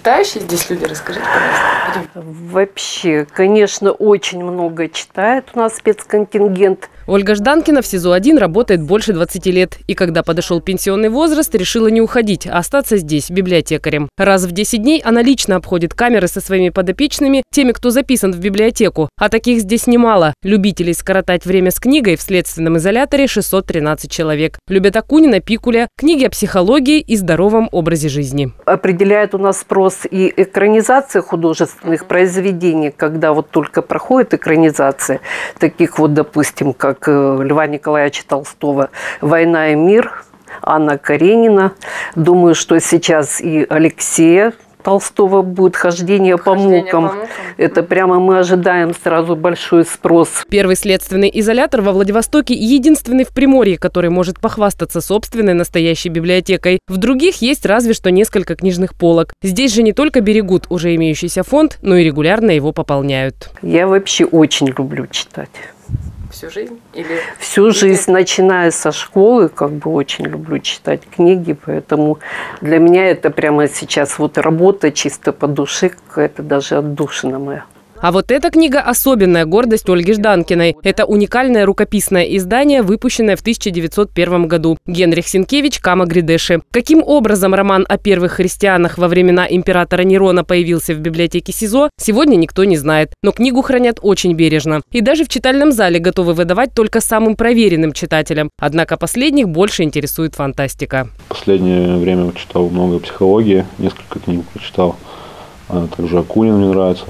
читающие здесь люди? Расскажите, пожалуйста. Вообще, конечно, очень много читает у нас спецконтингент. Ольга Жданкина в СИЗО-1 работает больше 20 лет. И когда подошел пенсионный возраст, решила не уходить, а остаться здесь, библиотекарем. Раз в 10 дней она лично обходит камеры со своими подопечными, теми, кто записан в библиотеку. А таких здесь немало. Любителей скоротать время с книгой в следственном изоляторе 613 человек. Любят Акунина, Пикуля, книги о психологии и здоровом образе жизни. Определяет у нас спрос и экранизация художественных произведений, когда вот только проходит экранизация, таких вот, допустим, как Льва Николаевича Толстого «Война и мир», Анна Каренина. Думаю, что сейчас и Алексея Толстого будет «Хождение по мукам». Это прямо мы ожидаем сразу большой спрос. Первый следственный изолятор во Владивостоке единственный в Приморье, который может похвастаться собственной настоящей библиотекой. В других есть разве что несколько книжных полок. Здесь же не только берегут уже имеющийся фонд, но и регулярно его пополняют. Я вообще очень люблю читать. Всю жизнь? Или... Всю жизнь, начиная со школы, как бы очень люблю читать книги, поэтому для меня это прямо сейчас вот работа чисто по душе, какая-то даже отдушина моя. А вот эта книга – особенная гордость Ольги Жданкиной. Это уникальное рукописное издание, выпущенное в 1901 году. Генрих Сенкевич «Кама Гридеши». Каким образом роман о первых христианах во времена императора Нерона появился в библиотеке СИЗО, сегодня никто не знает. Но книгу хранят очень бережно. И даже в читальном зале готовы выдавать только самым проверенным читателям. Однако последних больше интересует фантастика. В последнее время читал много психологии, несколько книг прочитал. Также Акунин мне нравится.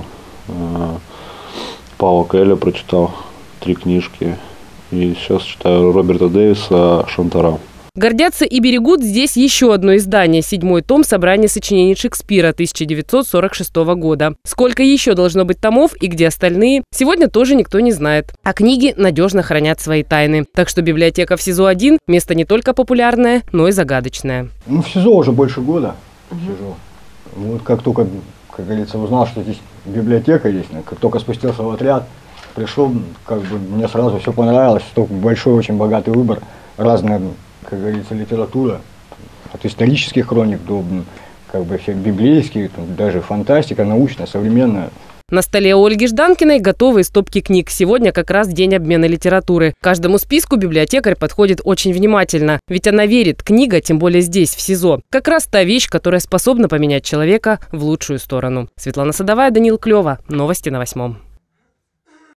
Паула Коэльо прочитал 3 книжки. И сейчас читаю Роберта Дэвиса «Шантарам». Гордятся и берегут здесь еще одно издание – 7-й том собрания сочинений Шекспира 1946 года. Сколько еще должно быть томов и где остальные, сегодня тоже никто не знает. А книги надежно хранят свои тайны. Так что библиотека в СИЗО-1 – место не только популярное, но и загадочное. Ну, в СИЗО уже больше года сижу. Вот как только, как говорится, узнал, что здесь библиотека есть, как только спустился в отряд, пришел, как бы мне сразу все понравилось, что большой, очень богатый выбор, разная, как говорится, литература, от исторических хроник до, как бы, всех библейских, даже фантастика, научная, современная. На столе Ольги Жданкиной готовые стопки книг. Сегодня как раз день обмена литературы. Каждому списку библиотекарь подходит очень внимательно. Ведь она верит, книга, тем более здесь, в СИЗО, как раз та вещь, которая способна поменять человека в лучшую сторону. Светлана Садовая, Данил Клёва. Новости на 8.